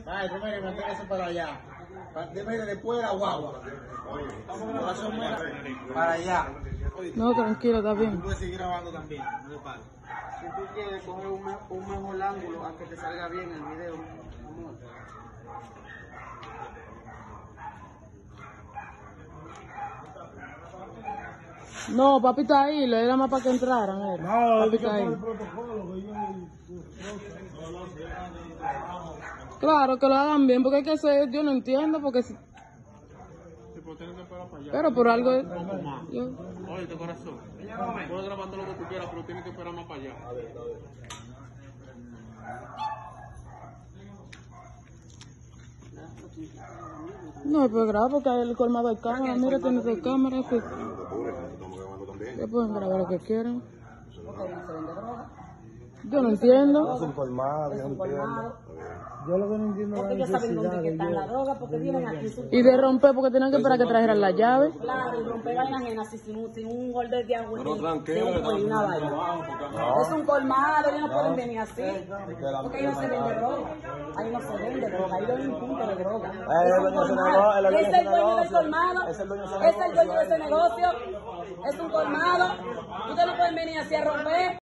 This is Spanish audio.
Ay, mire, manténgase para allá. Mire, después de la guagua. Para allá. No, tranquilo, está bien. Tú puedes seguir grabando también, no le pares. Si tú quieres coger un mejor ángulo, a que te salga bien el video, amor. No, papi está ahí, le era más para que entraran. No, papi está ahí. Claro, que lo hagan bien, porque es que ser, yo no entiendo, porque si... Pero por algo... Oye, de corazón. Puedes grabar todo lo que tú quieras, pero tienes que esperar más para allá. No, pues graba porque hay el colmado de cámara. Mira, tiene dos cámaras. Que... Ya pueden grabar lo que quieran. Yo no entiendo. Es un colmado, yo no entiendo. Yo lo que no entiendo es la Porque ellos saben necesidad dónde que están la droga, porque vienen aquí. Y de romper, porque tenían que esperar que trajeran la llave. Claro, y romper vainas ajenas sin un golpe de agua. Pero tranquilo, de una vaina. Es un colmado, ellos no pueden venir así. Porque ellos no se venden droga. Ahí no se vende droga, ahí no hay un punto de droga. Es el dueño del colmado, es el dueño de ese negocio, es un colmado. Ustedes no pueden venir así a romper.